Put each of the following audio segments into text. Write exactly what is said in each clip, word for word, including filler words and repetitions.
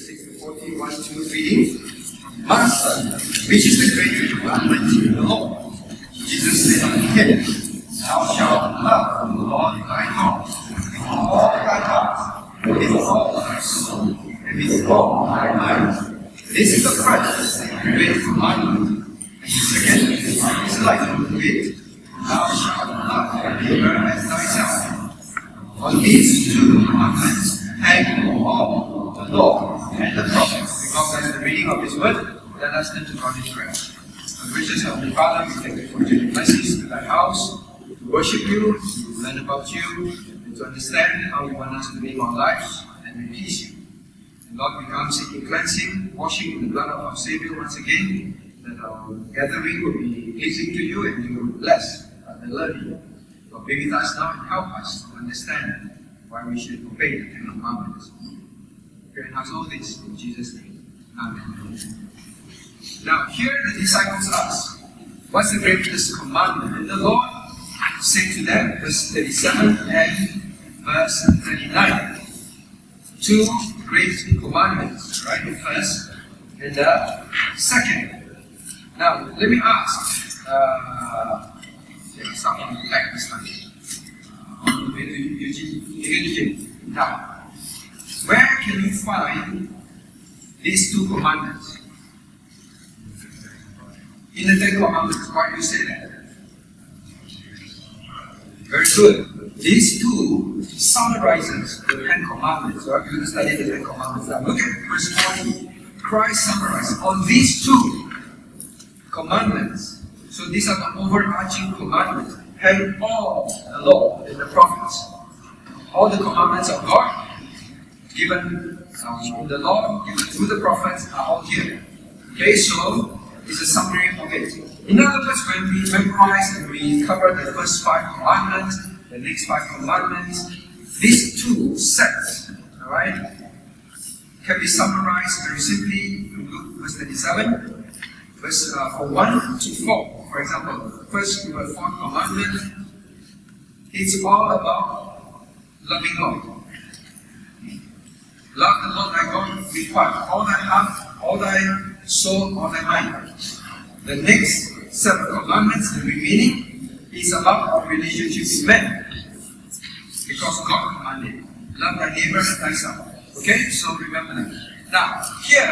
thirty-six to forty, one, two, reading. Master, which is the great commandment in the law? Jesus said unto him, Thou shalt love the Lord thy God with all thy heart, with all thy soul, and with all thy mind. This is the first and great commandment. And the second is like unto it, Thou shalt love thy neighbor as thyself. On these two commandments hang all the law and the prophets. Because that's the reading of His word, let us turn to God in prayer. Our gracious Heavenly Father, we thank you for your blessings to thy house, to worship you, to learn about you, and to understand how you want us to live our lives and please you. And Lord, we come seeking cleansing, washing in the blood of our Savior once again, that our gathering will be pleasing to you and you will bless and love you. Lord, be with us now and help us to understand why we should obey the Ten Commandments. Pray and ask all this in Jesus' name. Amen. Now, here the disciples ask, what's the greatest commandment? And the Lord said to them, verse thirty-seven and verse thirty-nine, two great commandments, right? The first and the second. Now, let me ask, uh, start from the back this time. On the way to Eugene. Now, where can you find these two commandments? In the Ten Commandments. Why do you say that? Very good. These two summarizes the Ten Commandments. Right? We're going to study the Ten Commandments now. Look at verse forty. Christ summarized on these two commandments. So these are the overarching commandments. Hang all the law and the prophets. All the commandments of God given um, in the law, given through the prophets, are all here. Okay, so it's a summary of it. In other words, when we memorize and we cover the first five commandments, the next five commandments, these two sets, alright, can be summarized very simply from Luke verse thirty-seven, verse uh, from one to four. For example, first fourth commandment, it's all about loving God. Love the Lord thy God with what? All thy heart, all thy soul, all thy mind. The next set of commandments, the remaining, is about our relationship with men. Because God commanded, love thy neighbor as thyself. Okay, so remember that. Now, here,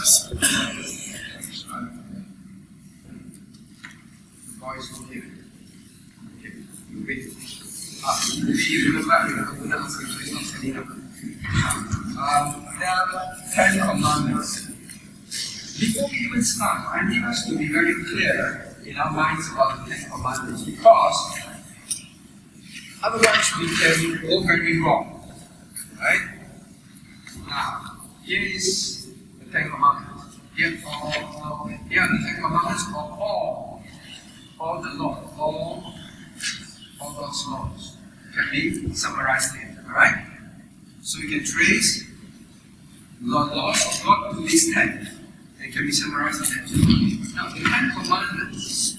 the voice will hear. Okay, you wait. Ah, you remember, I'm going to ask you, please not standing up. Um, there are ten commandments. Before we even start, I need us to be very clear in our minds about the Ten Commandments, because otherwise we can go very wrong. Right? Now, here is the Ten Commandments. Here are, all, here are the Ten Commandments of all, all the law, all, all God's laws can be summarized here. Alright? So we can trace the laws of God to these ten. It can be summarized in that. Now, the Ten Commandments.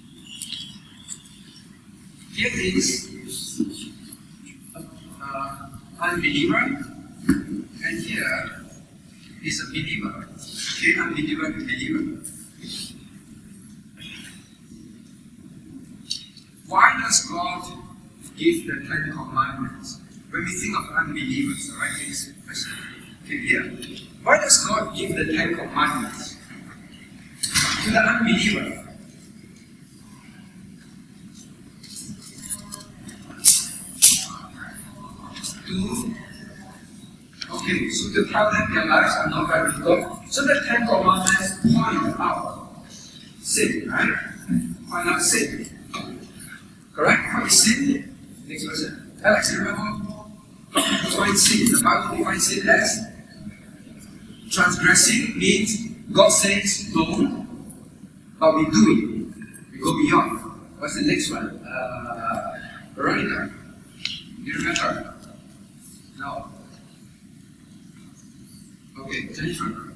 Here is uh, unbeliever, and here is a believer. Okay, unbeliever and believer. Why does God give the Ten Commandments? When we think of unbelievers, alright, okay, here. Why does God give the Ten Commandments to the unbeliever? To, okay, so to tell them their lives are not right with God. So the Ten Commandments point out sin, right? Point out sin. Correct? What is sin? Next person. Alex, you remember? Define sin. The Bible defines sin as transgressing means God says don't, but we do it. We go beyond. What's the next one? Uh, Veronica. Do you remember? No. Okay, Jennifer.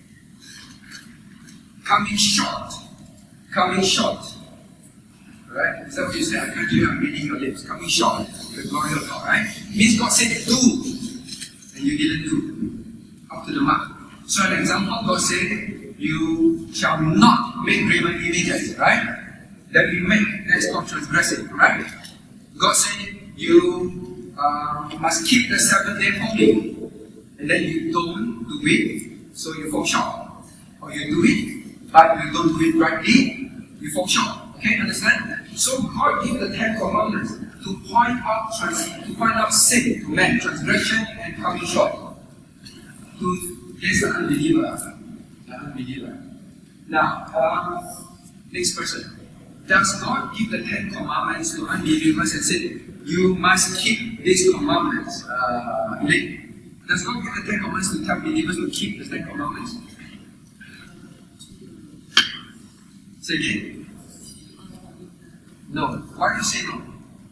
Coming short. Coming short. Right? Is that what you say? I can't hear, I'm reading your lips. Coming short. The glory of God, right? Means God said do, and you didn't do. Up to the mark. So an example, God said, you shall not make graven images, right? Then we make, that's called transgressing, right? God said, you uh, must keep the seventh day holy, and then you don't do it, so you fall short. Or you do it, but you don't do it rightly, you fall short. Okay, understand? So God gave the Ten Commandments to point out trans to point out sin to man, transgression and coming short. To this the unbeliever. The unbeliever. Now, uh, next person. Does God give the Ten Commandments to unbelievers and say, you must keep these commandments? Uh, Does God give the Ten Commandments to tell believers to keep the Ten Commandments? Say again? No. Why do you say no?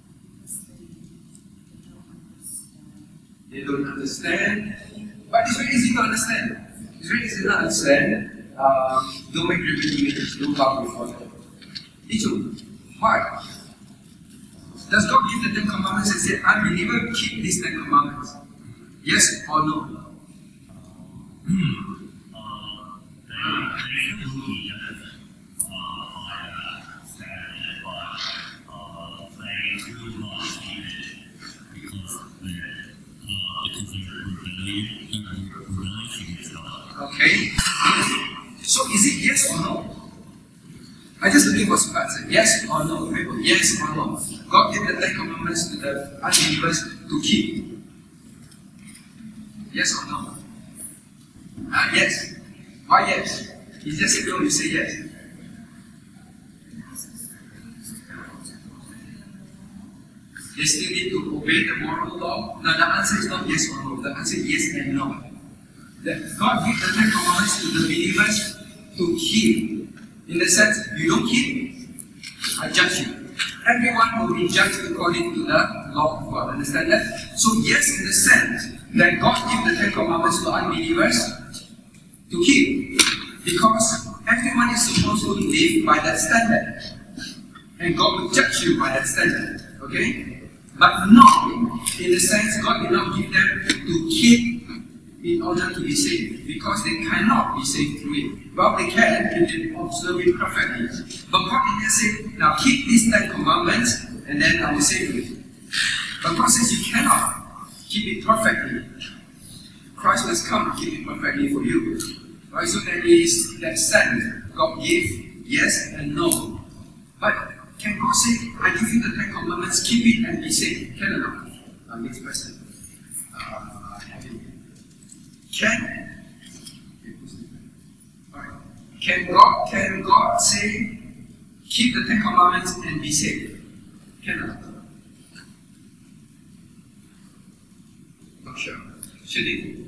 They don't understand. But it's very easy to understand. It's very easy to understand. Um, don't make graven images. Don't bow before them. It's true. Why? Does God give the Ten Commandments and say, unbeliever, keep these Ten Commandments? Yes or no? Okay. So is it yes or no? I just looking for some answer. Yes or no? Yes or no? God gave the Ten Commandments to the unbelievers to keep. Yes or no? Ah, yes. Why yes? He just said no, you say yes. They still need to obey the moral law. Now the answer is not yes or no. The answer is yes and no. That God gave the Ten Commandments to the believers to keep. In the sense, you don't keep, I judge you. Everyone will be judged according to the law of God. Understand that? So yes, in the sense that God gave the Ten Commandments to unbelievers to keep. Because everyone is supposed to live by that standard. And God will judge you by that standard. Okay? But not in the sense God did not give them to keep in order to be saved, because they cannot be saved through it. Well, they can if they observe it perfectly. But God didn't say, now keep these Ten Commandments and then I will save you. But God says you cannot keep it perfectly. Christ must come and keep it perfectly for you. Right? So there is that sense God gave yes and no. But can God say, I give you the Ten Commandments, keep it and be saved? Can or not? Uh, next question. Uh, Can, can God can God say, keep the Ten Commandments and be saved? Can or not? Not sure. Should it?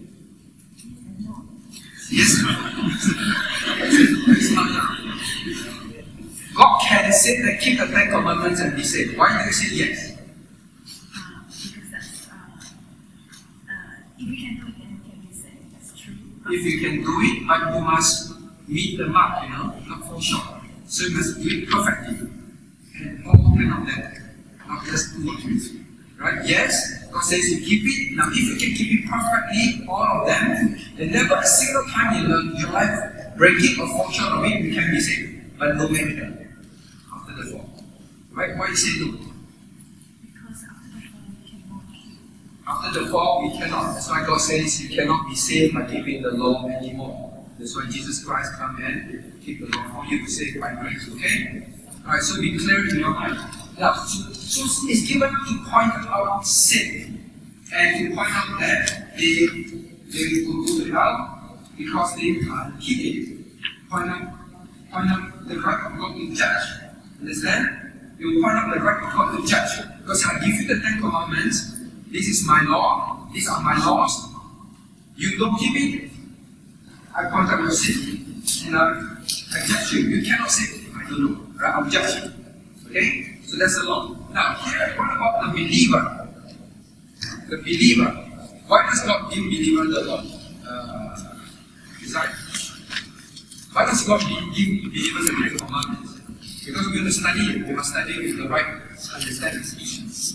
Yes or no? It's not now. God can say that keep the Ten Commandments and be saved. Why do you say yes? Uh, because that's, uh, uh, if you can do it, then it can be saved. That's true. If you can do it, but you must meet the mark, you know, not fall short. So you must do it perfectly. And all ten of them, not just two or three. Right? Yes, God says you keep it. Now, if you can keep it perfectly, all of them, then never a single time in your life break it or fall short of it, you can be saved. But no man can after the fall. Right? Why you say no? Because after the fall, we cannot keep. After the fall, we cannot. That's why God says you cannot be saved by keeping the law anymore. That's why Jesus Christ come and keep the law for you to save by grace. Okay? Alright, so be clear in your mind. Now, so, so it's given to point out sin and to point out that they, they will go to hell because they can't keep it. Point out, point out the right of God to judge. Understand? You will point out the right of God to judge. Because I give you the Ten Commandments. This is my law. These are my laws. You don't keep it. I point out your sin. And I, I judge you. You cannot say, I don't know. Right? I'll judge you. Okay? So that's the law. Now, here, what about the believer? The believer. Why does God give believer the law? Uh, design. Why does God give believers the Ten Commandments? Because we want to study it. We must study it with the right understanding.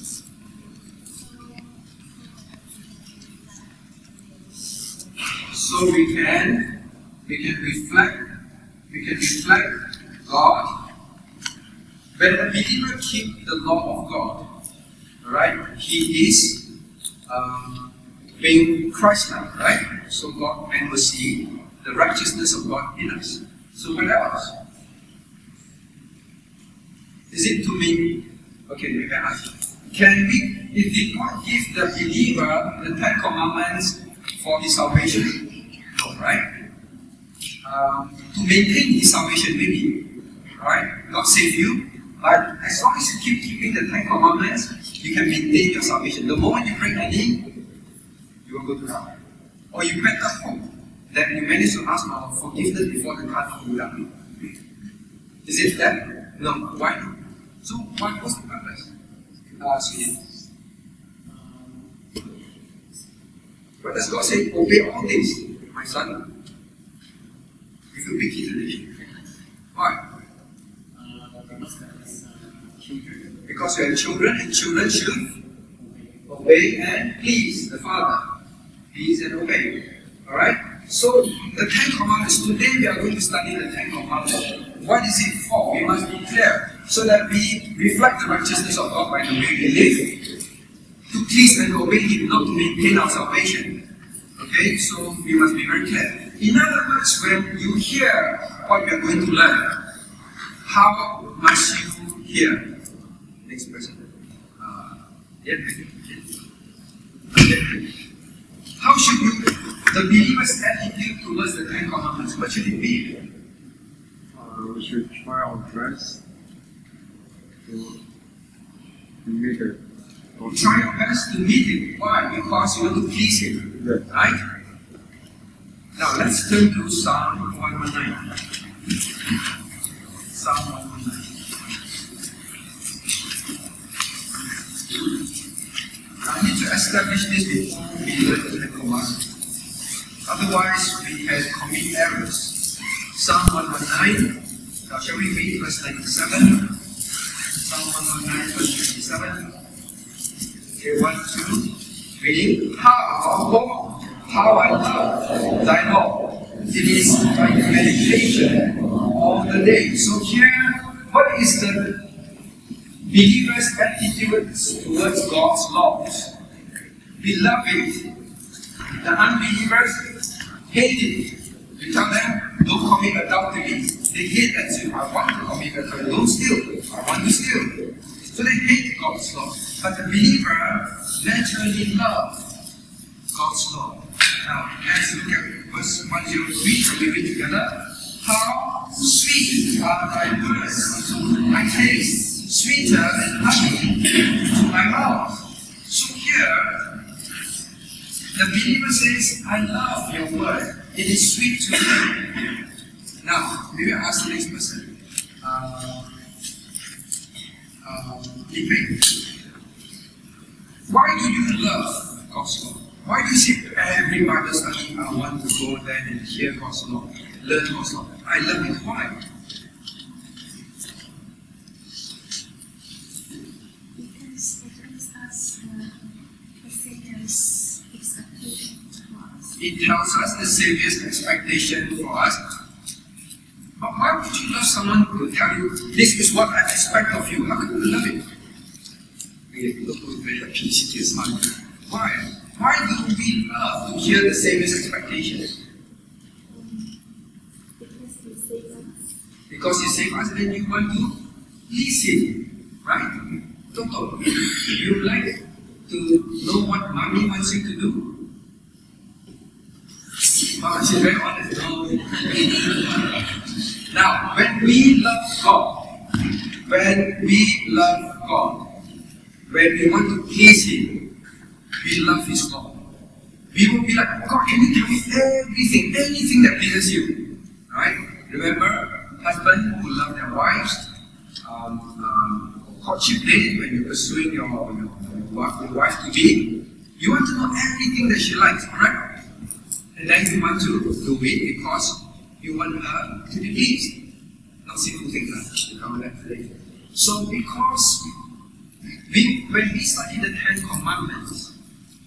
So So we can, we can reflect, we can reflect God. When a believer keeps the law of God, alright, he is um, being Christ-like, right? So God man will see the righteousness of God in us. So what else? Is it to mean, okay, maybe I ask, can we, if did God give the believer the Ten Commandments for his salvation? No, right? Um, to maintain his salvation, maybe, right? God save you, but as long as you keep keeping the Ten Commandments, you can maintain your salvation. The moment you break any, you will go to hell. Or you better hope that you manage to ask for forgiveness before the card comes down. Is it that? No. Why not? So, what was the purpose? Uh, sweetie. What does God say? Obey all this, my son. You feel big today. Why? Because you are children, and children should obey and please the Father. Please and obey. Alright? So, the Ten Commandments, today we are going to study the Ten Commandments. What is it for? We must be clear. So that we reflect the righteousness of God by the way we live. To please and obey Him, not to maintain our salvation. Okay? So, we must be very clear. In other words, when you hear what we are going to learn, how must you hear? Next person. Uh, yeah, yeah. How should you, the believer's attitude towards the Ten Commandments, what should it be? Uh, we should try our best to, to meet it. Try your best to meet Him. Why? Because you want to please Him. Yeah. Right? Now let's turn to Psalm one nineteen. Psalm one nineteen. I need to establish this before we learn the Ten Commandments. Otherwise, we can commit errors. Psalm one nineteen. Now, shall we read verse ninety-seven? Psalm one nineteen, verse ninety-seven. Okay, one, two, reading. How, Lord, how I love thy law. It is my meditation all the day. So here, what is the believer's attitude towards God's laws? Beloved, the unbelievers hate it. You tell them, don't commit adultery. They hate that too. I want to commit adultery. Don't steal. I want to steal. So they hate God's law. But the believer naturally loves God's law. Now, let's look at verse one oh three. Shall we read together? How sweet are thy words unto my taste, sweeter than honey to my mouth. So here, the believer says, I love your word. It is sweet to me. Now, maybe I ask the next person. Uh, uh, why do you love God's law? Why do you say every Bible study I want to go there and hear God's law, learn God's law? I love it. Why? Because it gives us uh, the Savior's expectation for us. It tells us the Savior's expectation for us. But why would you love someone who will tell you, this is what I expect of you? How can you love it? Why? Why do we love to hear the Savior's expectations? Because He saved us. Because He saved us, then you want to please Him, right? Toto, you like to know what mommy wants you to do? Mama, she's very honest. No. Now, when we love God, when we love God, when we want to please Him, we love His law. We will be like, God, can you tell me everything, anything that pleases you? Right? Remember, husband who love their wives, um, um, courtship days when you're pursuing your, your, your, your wife to be, you want to know everything that she likes, correct? And then you want to do it because you want her to be pleased. Not simple things like come back later. So because we, when we study the Ten Commandments,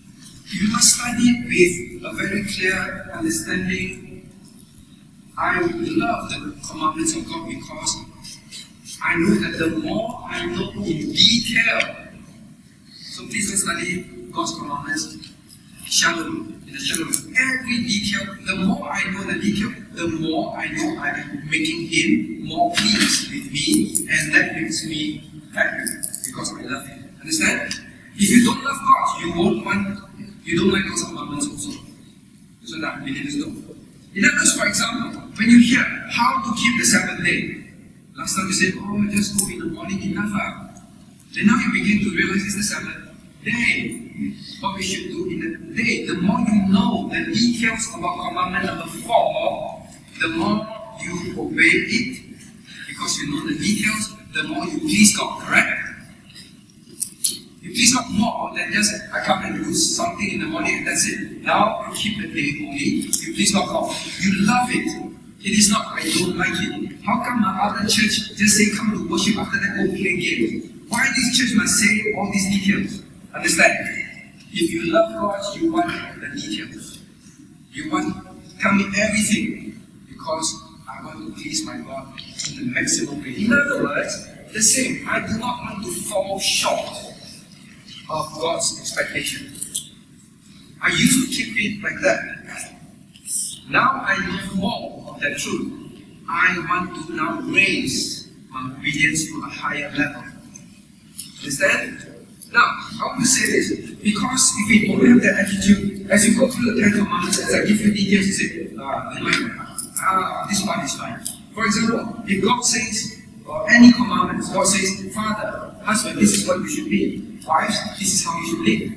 You must study with a very clear understanding. I love the commandments of God because I know that the more I know in detail, so please let's study God's commandments shallowly, in a shallow way. Every detail, the more I know the detail, the more I know I am making Him more pleased with me, and that makes me happy because I love Him. Understand? If you don't love God, you won't want, you don't like God's commandments also. So that believers don't. In other words, for example, when you hear how to keep the Sabbath day, last time you said, oh, just go in the morning, enough. Ah. Then now you begin to realize it's the Sabbath day. What we should do in the day. The more you know the details about commandment number four, the more you obey it. Because you know the details, the more you please God, correct? You please God more than just, I come and do something in the morning and that's it. Now you keep the day holy, you please God God. You love it. It is not, I don't like it. How come my other church just say come to worship, after that go play games? Why this church must say all these details? Understand? If you love God, you want the details. You want, tell me everything. Because I want to please my God in the maximum way. In other words, the same. I do not want to fall short of God's expectation. I used to keep it like that. Now I know more of that truth. I want to now raise my obedience to a higher level. Understand? Now, I want to say this, because if we don't have that attitude, as you go through the Ten Commandments, as I give you details, you say, ah, ah, this one is fine. For example, if God says, or any commandments, God says, Father, husband, this is what you should be. Wives, this is how you should live.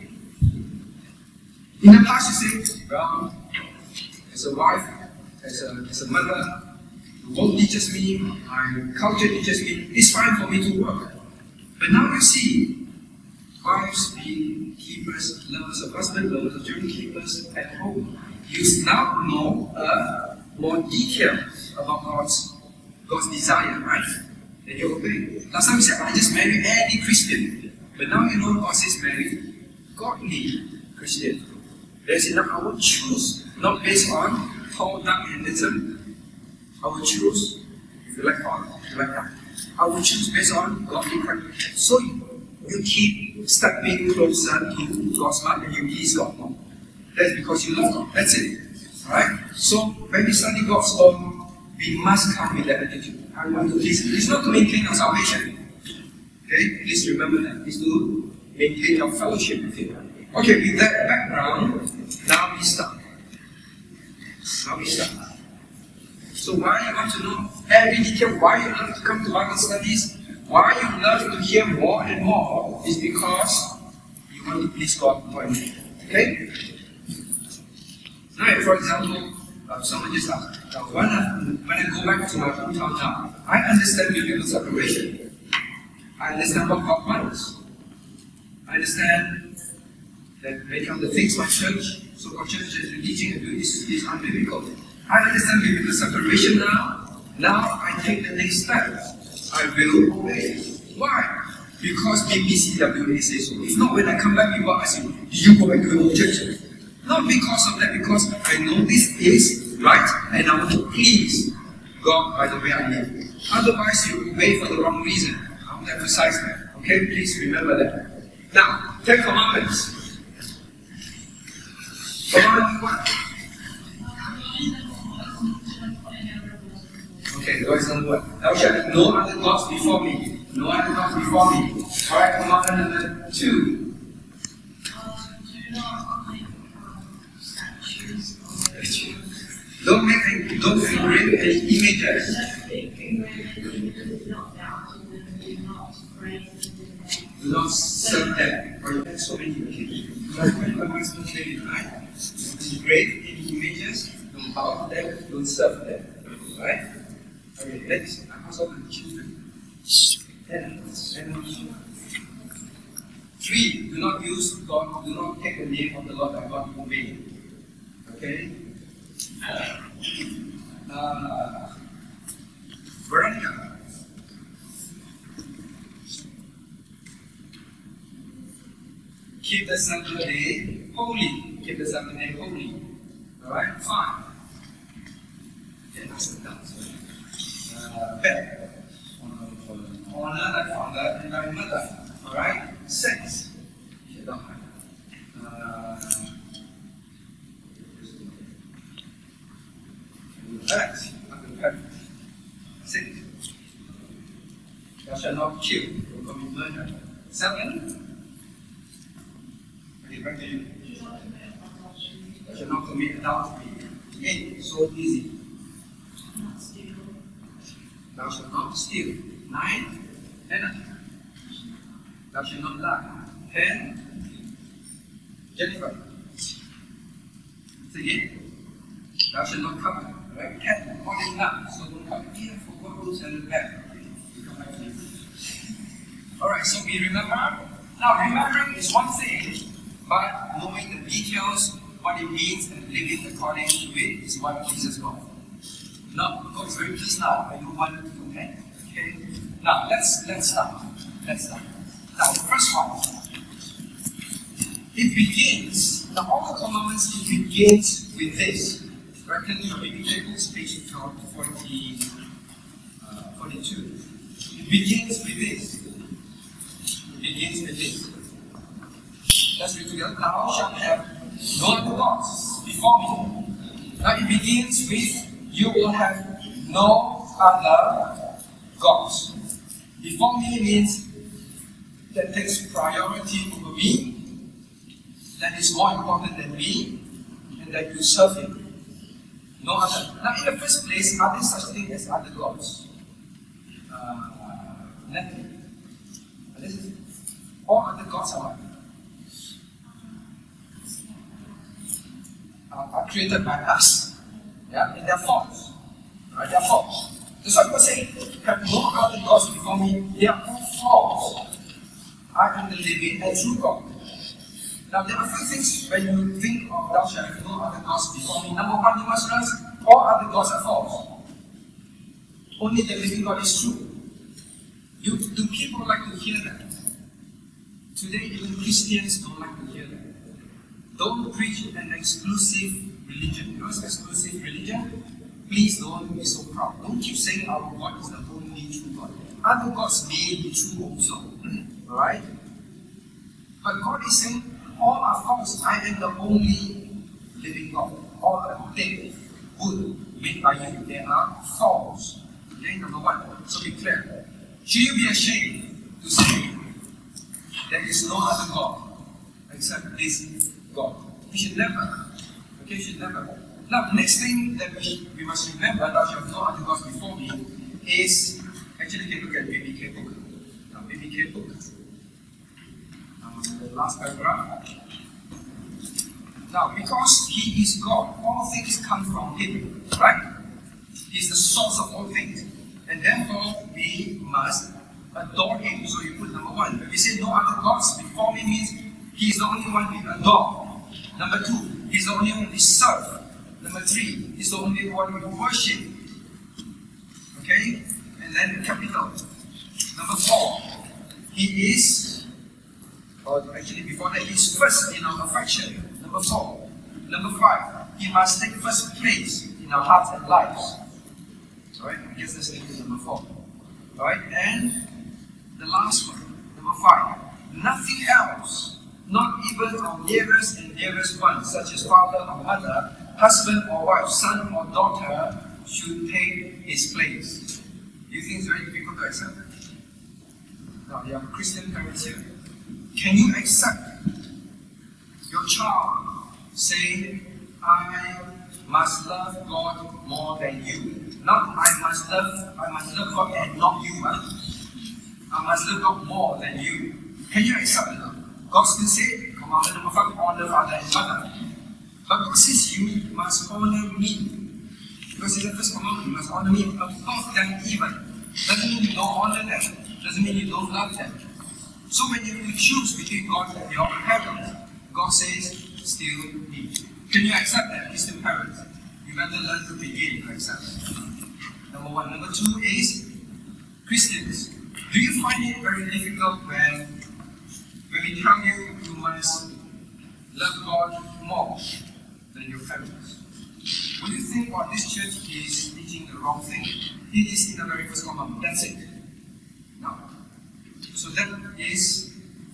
In the past, you say, well, as a wife, as a, as a mother, the world teaches me, my culture teaches me, it's fine for me to work. But now you see, wives being keepers, lovers of husband, lovers of children, keepers at home. You now know uh, more details about God's, God's desire, right? And you obey. Last time you said, I just marry any Christian. But now you know God says marry godly Christian. There's enough. I will choose, not based on tall, dark, and handsome. I will choose, if you like God, if you like that. I will choose based on godly Christ. So you, you keep stepping closer to God's heart and you please God more. That's because you love God. That's it. Alright? So when we study God's law, we must come with that attitude. I want to please Him. It's not to maintain our salvation. Okay? Please remember that. It's to maintain your fellowship with Him. Okay, with that background, now we start. Now we start. So why you want to know every detail, why you love to come to Bible studies, why you love to hear more and more, is because you want to please God more and more. Okay? Now, for example, uh, someone just asked, uh, when, I, when I go back to my hometown now, I understand biblical separation. I understand what God wants. I understand that many of the things my church, so-called church has been teaching and doing is, is unbiblical. I understand biblical separation now. Now I take the next step. I will obey. Why? Because B P C W A says so. If not, when I come back, people ask you, did you go back to your old church? Not because of that, because I know this is right and I want to please God by the way I live. Otherwise, you obey for the wrong reason. I want to emphasize that. Okay? Please remember that. Now, Ten Commandments. Commandment one. Okay, God is number one. Thou shalt have no other gods before me. No other gods before me. Alright, commandment number two. Don't make any, don't engrave any images. Do not serve them. Or you have so many occasions. Right? Don't engrave any images, don't bow to them, don't serve them. Right? Okay, next, I pass on to the children. Ten. Three, do not use God, do not take the name of the Lord thy God in vain. Okay? Uh, Veronica. Keep the Sabbath day Holy. Give yourself the name holy. Alright? Fine. Okay, that's the dance. Uh, bed. Honor thy father and thy mother. Alright? Sex. Okay, don't have. Uh, Parents, under parents. Six. Thou shalt not kill or commit murder. Seven. Okay, back to you. Thou shalt not commit adultery. Eight. So easy. Thou shalt not steal. Nine. Ten. Thou shalt not lie. Ten. Jennifer. Say again. Thou shalt not covet. Right? Ten. Calling now. So don't come here for what rules and bad. You come back to you. Alright, so we remember. Now remembering is one thing, but knowing the details, what it means, and living according to it is what Jesus got. Now, God is very pleased now. I don't want to compare. Okay? Now let's let's start. Let's start. Now the first one. It begins, now all the commandments, it begins with this. Reckon your B P C W A page forty, uh, forty-two. It begins with this. It begins with this. Let's read together. Thou shalt have no other gods before me. Now it begins with, you will have no other gods. Before me means that takes priority over me, that is more important than me, and that you serve him. No other. Now, in the first place, are there such things as other gods? Uh, nothing. This is, all other gods are what? Uh, are created by us. Yeah? And they are false. Right? They are false. That's why people say, have no other gods before me. They are all false. I am the living and true God. Now, there are a few things when you think of thou shalt have no other gods before me. Number one, you must realize all other gods are false. Only the living God is true. You, do people like to hear that? Today, even Christians don't like to hear that. Don't preach an exclusive religion. You know what's exclusive religion? Please don't be so proud. Don't keep saying our God is the only true God. Other gods may be true also. Alright? But God is saying, all are false. I am the only living God. All are dead, good, made by you. They are false. Okay, number one. So be clear. Should you be ashamed to say there is no other God except this God? We should never. Okay, we should never. Now, the next thing that we, we must remember that you have no other gods before me is, actually, you can look at B B K book. Now, B B K book. The last paragraph. Now, because he is God, all things come from him, right? He is the source of all things. And therefore, we must adore him. So you put number one. When we say no other gods before me means he is the only one we adore. Number two, he is the only one we serve. Number three, he is the only one we worship. Okay? And then capital. Number four, he is Or actually, before that, he is first in our affection. Number four. Number five, he must take first place in our hearts and lives. Alright, I guess that's number four. Alright, and the last one, number five. Nothing else, not even our nearest and dearest ones, such as father or mother, husband or wife, son or daughter, should take his place. Do you think it's very difficult to accept? Now, there are Christian parents here. Can you accept your child saying, I must love God more than you? Not I must love, I must love God and not you. Huh? I must love God more than you. Can you accept it? God still said, commandment number five, honor father and mother. But God says you must honor me. Because it's the first commandment, you must honor me above them even. Doesn't mean you don't honor them. Doesn't mean you don't love them. So when you choose between God and your parents, God says, still me. Can you accept that, Christian parents? You better learn to begin to accept it. Number one. Number two is, Christians, do you find it very difficult when, when we tell you you must love God more than your parents. When you think, oh, this church is teaching the wrong thing, it is in the very first commandment. That's it. No. So that is,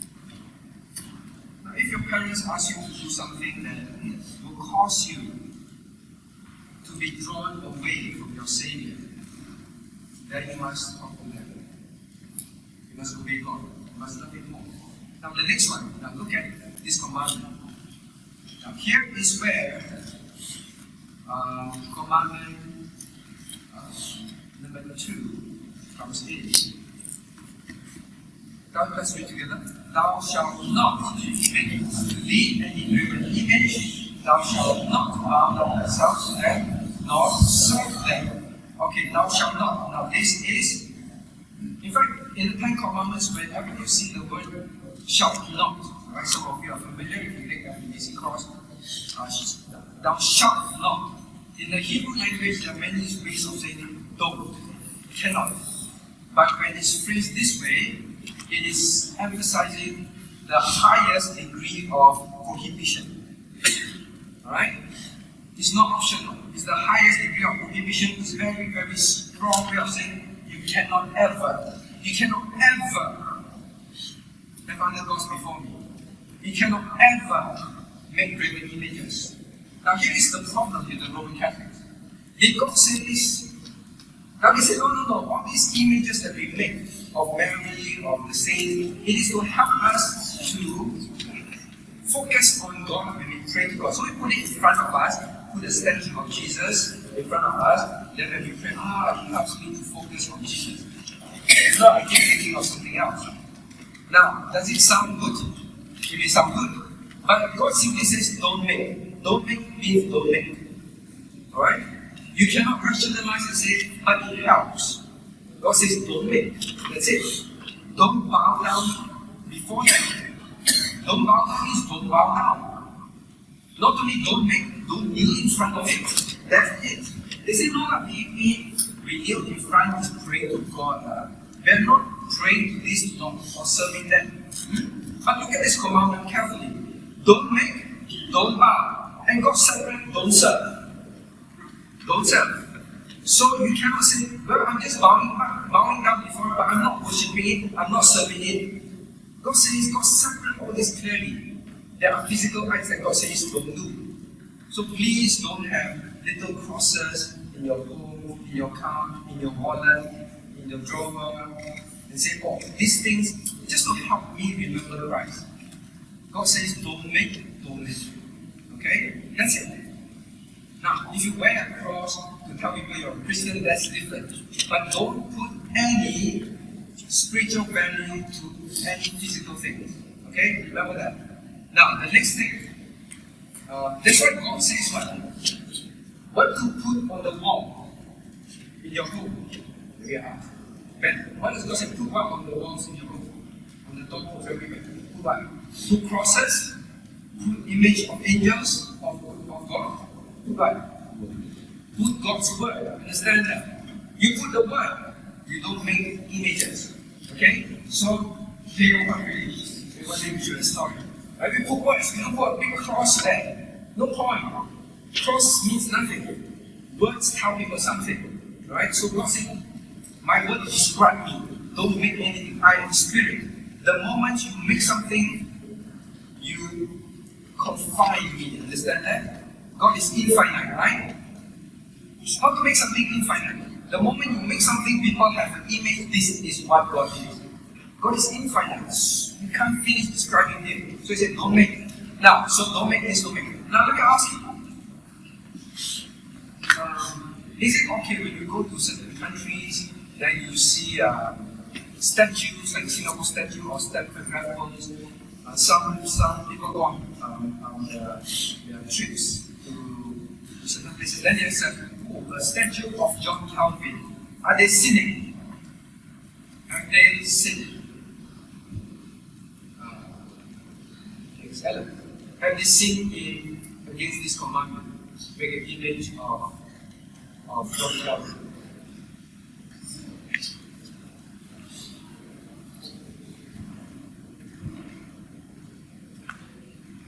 now if your parents ask you to do something that will cause you to be drawn away from your Savior, then you must talk to them. You must obey God. You must love Him more. Now the next one, now look at this commandment. Now here is where uh, commandment uh, number two comes in. Now let's read together. Thou shalt not lead any graven image. Thou shalt not bow thyself to them, nor serve them. Okay, thou shalt not. Now this is, in fact, in the Ten Commandments, whenever you see the word shalt not, right? Some of you are familiar if you take that in this course. Uh, thou shalt not. In the Hebrew language, there are many ways of saying don't, cannot. But when it's phrased this way, it is emphasizing the highest degree of prohibition. Alright? It's not optional. It's the highest degree of prohibition. It's very, very strong way of saying you cannot ever, you cannot ever have other gods before me. You cannot ever make graven images. Now here is the problem with the Roman Catholics. They God says, now they say, no, no, no, all these images that we make of Mary, of the saints, it is to help us to focus on God when we pray to God. So we put it in front of us, put a statue of Jesus in front of us, then when we pray, ah, it helps me to focus on Jesus. It's not I keep thinking of something else. Now, does it sound good? It may sound good. But God simply says, don't make. Don't make means don't make. Alright? You cannot rationalize and say, but it helps. God says, don't make. That's it. Don't bow down before them. Don't bow down means don't bow down. Not only don't make, don't kneel in front of it. That's it. They say, no, we, we, we kneel in front to pray to God. Uh, we are not praying to this Lord or serving them. Hmm? But look at this commandment carefully. Don't make, don't bow. And God said, don't serve. Don't serve. So you cannot say, well, I'm just bowing, bowing down before it, but I'm not worshiping it, I'm not serving it. God says, God separated all this clearly. There are physical acts that God says don't do. So please don't have little crosses in your home, in your car, in your wallet, in your drawer, and say, oh, these things just to help me remember Christ. God says, don't make, don't live. Okay? That's it. Now, if you wear a cross to tell people you're a Christian, that's different. But don't put any spiritual value to any physical things. Okay? Remember that. Now, the next thing. Uh, that's what God says what? What to put on the wall in your home. Yeah. But what does God say? Put what on the walls in your home? On the doorpost everywhere. Put what? Put crosses. Put image of angels, of, of God. Put what? Put God's word. Understand that? You put the word. You don't make images. Okay? So, they don't want really. They want to give you a story. Right? We put words. We don't put a big cross there. No point. Cross means nothing. Words tell people something. Right? So God said, my word describe me. Don't make anything. I am spirit. The moment you make something, you confine me. Understand that? God is infinite, right? How to make something infinite? The moment you make something, people have an image. This is what God is. God is infinite. You can't finish describing Him. So He said, don't make it. Now, so don't make this, don't make it. Now let me ask you. Um, is it okay when you go to certain countries, then you see uh, statues like Singapore statue or Stamford Raffles? Uh, some some people go on um, um, their, their trips to, to certain places. Then there's a, oh, a statue of John Calvin. Are they sinning? Are they sinning? Uh, excellent. Have they sinned in, against this commandment? Make an image of, of John Calvin.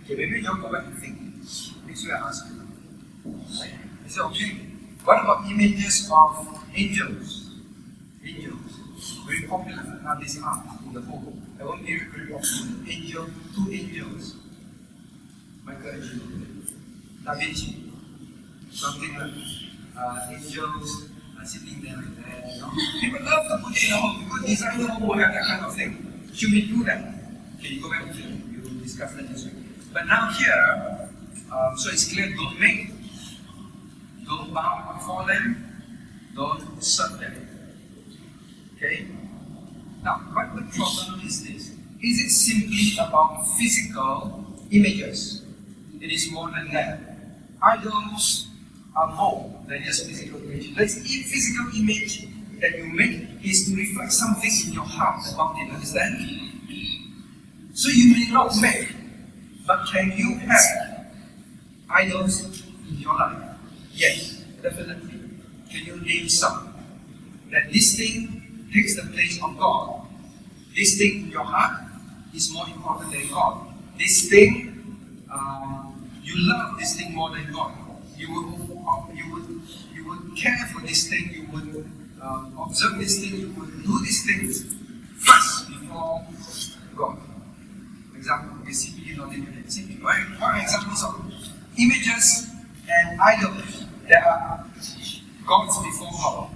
Okay, maybe you'll go back and think. Next week I ask you. Right? Is it okay? What about images of angels? Angels. Very popular now this art in the home. I won't be very often. Angel, two angels. Michelangelo, Da Vinci. Something like uh, angels uh, sitting there like that. You know? People love to put it in the home. Good designer home will have that kind of thing. Should we do that? Okay, you go back to it. You will discuss that this week. But now here, um, so it's clear, don't make, don't bow before them, don't serve them. Okay? Now, what the problem is this? Is it simply about physical images? It is more than that. Idols are more than just physical images. Let's see, physical image that you make is to reflect something in your heart about it, understand? So you may not make, but can you have idols in your life? Yes, definitely. Can you name some? That this thing takes the place of God. This thing in your heart is more important than God. This thing, um, you love this thing more than God. You would, you would, you would care for this thing. You would um, observe this thing. You would do these things first before God. For example, we see you not in the city, right? What are examples of images and idols that are gods before God?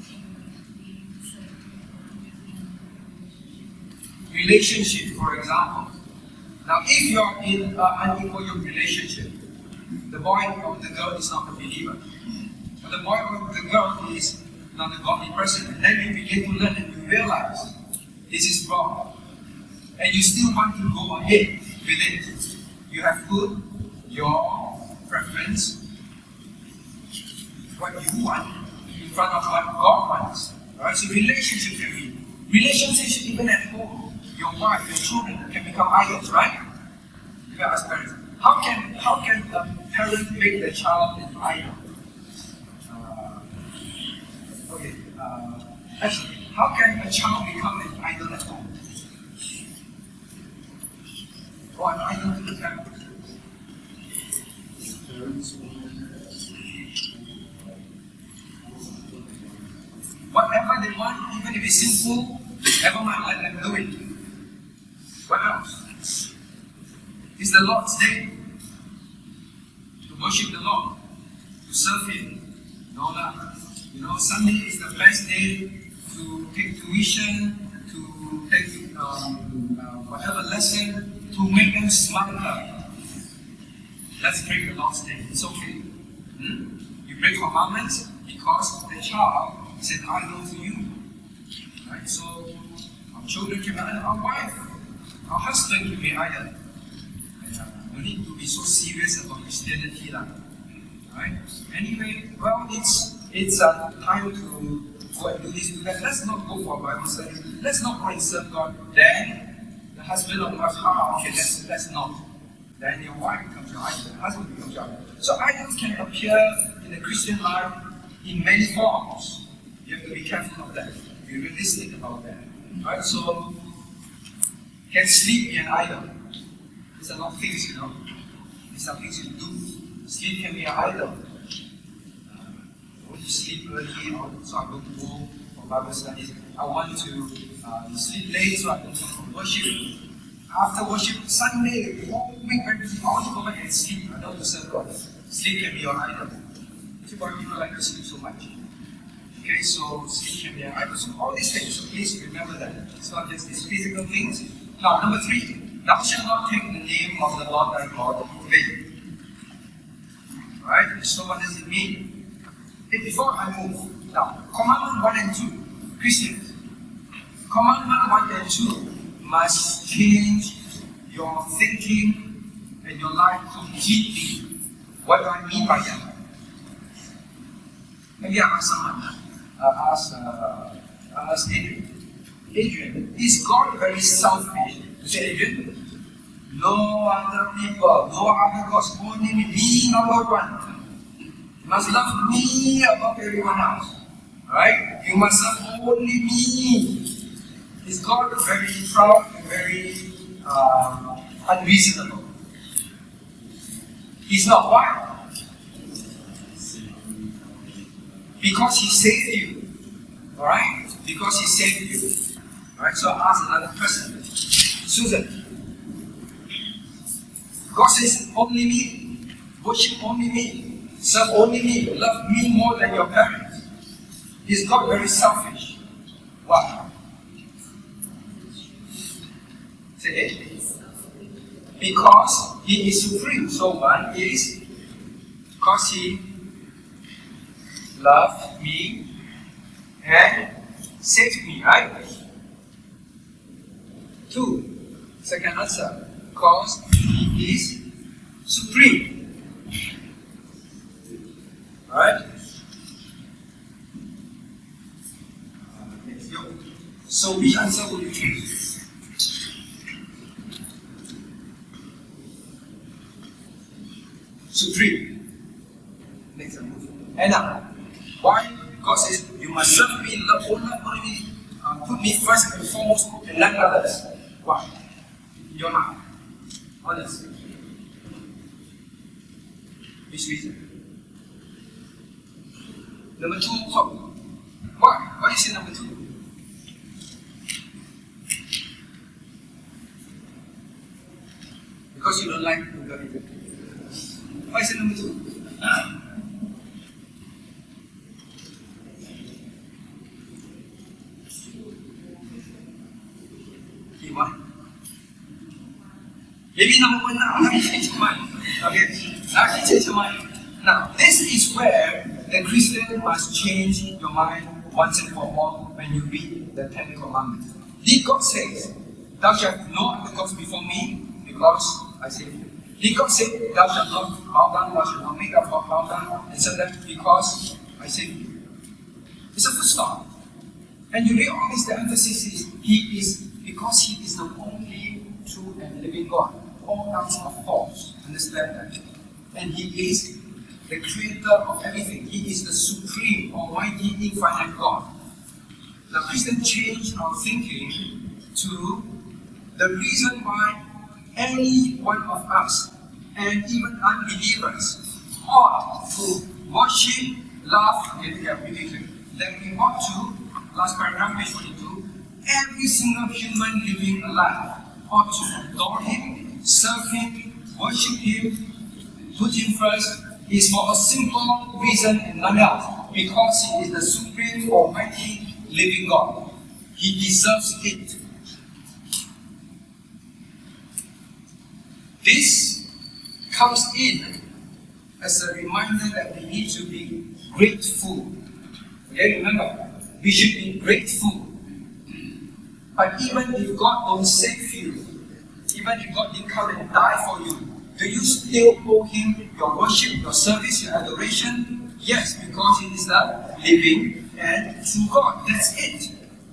Relationship, for example. Now, if you're in an unequal relationship, the boy or the girl is not a believer, but the boy or the girl is not a godly person, and then you begin to learn and you realize this is wrong, and you still want to go ahead with it. You have put your preference, what you want, in front of what God wants. Alright, so relationship can be relationship even at home. Your wife, your children can become idols, right? You can ask parents, how can how can a parent make the child an idol? Uh, okay, uh, actually, how can a child become an idol at home? Or an idol to the family? Whatever they want, even if it's sinful, never mind, let them do it. What else? It's the Lord's day to worship the Lord, to serve Him. No, no. You know, Sunday is the best day to take tuition, to take um, uh, whatever lesson, to make them smarter. Let's break the Lord's day. It's okay. Hmm? You break commandments because the child is an idol to you. Right? So, our children can be idol, our wife, our husband can be idol. No need to be so serious about Christianity. Right? Anyway, well, it's it's uh, time to go and do this, do that. Let's not go for Bible study. Let's not go and serve God. Then, the husband or the wife, ah, okay, let's, let's not. Then your wife becomes your idol, the husband becomes your idol. So idols can appear in the Christian life in many forms. You have to be careful of that. Be realistic about that. Right? So, can sleep be an idol? These are not things, you know. These are things you do. Sleep can be an idol. Uh, I want to sleep early, so I go to go for Bible studies. I want to uh, sleep late, so I go for worship. After worship, Sunday, the whole week, I want to go back and sleep. I don't want to serve God. Sleep can be your idol. This is why people like to sleep so much. Okay, so sleep can be an idol. So all these things, so please remember that. It's not just these physical things. Now, number three, thou shalt not take the name of the Lord thy God in vain. Alright, so what does it mean? Okay, before I move, now, commandment one and two, Christians. Commandment one and two must change your thinking and your life completely. What do I mean by that? Maybe I ask someone, uh, ask, uh, ask Adrian. Adrian, is God very selfish? You say, Adrian, no other people, no other gods, only me, number one. You must love me above everyone else. Alright? You must love only me. Is God very proud and very uh, unreasonable? He's not. Why? Because he saved you. Alright? Because he saved you. Alright, so I ask another person. Susan. God says, only me. Worship only me. Serve only me. Love me more than your parents. Is God very selfish? Why? Say it. Because he is supreme. So one is because he loved me and saved me, right? Two, second answer, because he is supreme. Alright? Let's go. So which answer will you choose? Supreme. Next one. Anna. Why? God says, you must serve me, love only me, uh, put me first and foremost, and none others. Why? Your heart. Honest. Which reason? Number two, what? Why? Why is it number two? Because you don't like Bulgaria. Why is it number two? Okay, why? Maybe number one now. Let me change your mind. Okay, now let me change your mind. Now, this is where the Christian must change your mind once and for all when you read the Ten Commandments. Did God say, thou shalt have no other gods before me, because I saved you? Did God say, thou shalt not bow down, thou shalt not make a bow down, and said that because I saved you? It's a full stop. And you read all this, the emphasis is, He is, because He is the only true and living God. All else are false. Understand that? And He is the creator of everything. He is the supreme, almighty, infinite God. Now, Christians change our thinking to the reason why any one of us, and even unbelievers, ought to worship, love, and that we ought to, last paragraph, page twenty-two, every single human living alive ought to adore Him, serve Him, worship Him, put Him first, is for a simple reason and none else, because He is the supreme, almighty, living God. He deserves it. This comes in as a reminder that we need to be grateful. Okay, remember, we should be grateful. But even if God don't save you, even if God didn't come and die for you, do you still owe Him your worship, your service, your adoration? Yes, because He is the living and true God. That's it.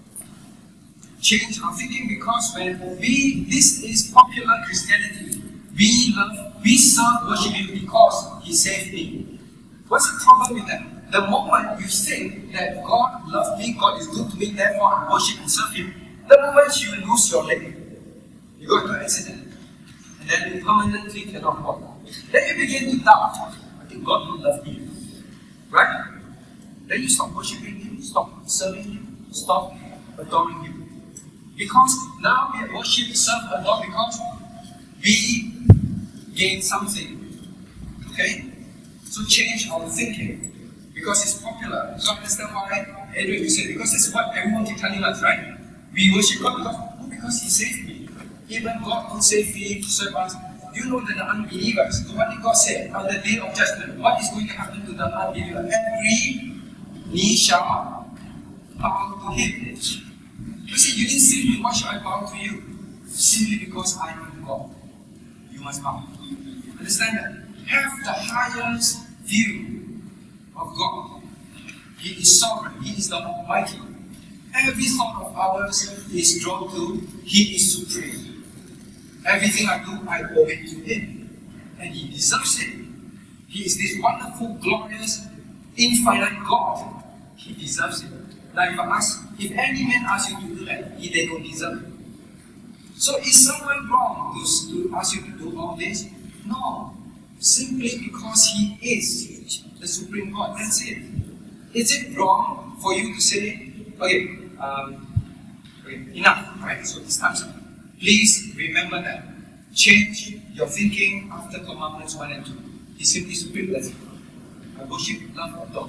Change our thinking, because when we, this is popular Christianity. We love, we serve, worship Him because He saved me. What's the problem with that? The moment you think that God loves me, God is good to me, therefore I worship and serve Him, the moment you lose your leg, you go into an accident, and then you permanently cannot walk. Then you begin to doubt, I think God don't love me. Right? Then you stop worshiping Him, stop serving Him, stop adoring Him. Because now we worship, serve, adore because we gain something. Okay? So change our thinking. Because it's popular. So understand why Adrian said, because it's what everyone keeps telling us, right? We worship God because, oh, because He saved me. Even God don't save me to serve us. Do you know that the unbelievers, what did God say on the day of judgment? What is going to happen to the unbeliever? Every knee shall bow to Him. You see, you didn't save me, why should I bow to you? Simply because I am God. You must bow. Understand that? Have the highest view of God. He is sovereign. He is the Almighty. Every thought of ours is drawn to He is supreme. Everything I do, I owe it to Him. And He deserves it. He is this wonderful, glorious, infinite God. He deserves it. Now if I ask, if any man asks you to do that, he they don't deserve it. So is someone wrong to, to ask you to do all this? No. simply because He is the Supreme God. That's it. Is it wrong for you to say, okay, um, okay, enough, right? So it's time. Please remember that. Change your thinking after commandments one and two. He's simply supreme. That's it. I worship, love, adore.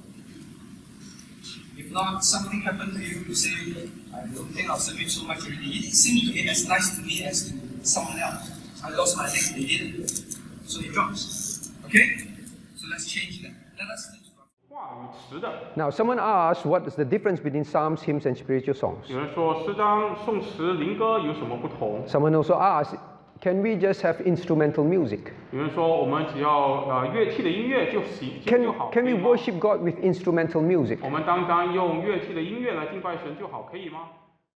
If not, something happened to you to say, I don't think I'll serve Him so much already. He seemed to be as nice to me as to someone else. I lost my leg, they didn't. So he drops. Okay? So let's change that. Let us think. Now, someone asked, what is the difference between psalms, hymns, and spiritual songs? 有人说诗章、颂词、灵歌有什么不同？ Someone also asked, can we just have instrumental music? 有人说我们只要呃乐器的音乐就行就 Can, 好， can 可 we 以吗？ worship God with instrumental music? 我们单单用乐器的音乐来敬拜神就好，可以吗？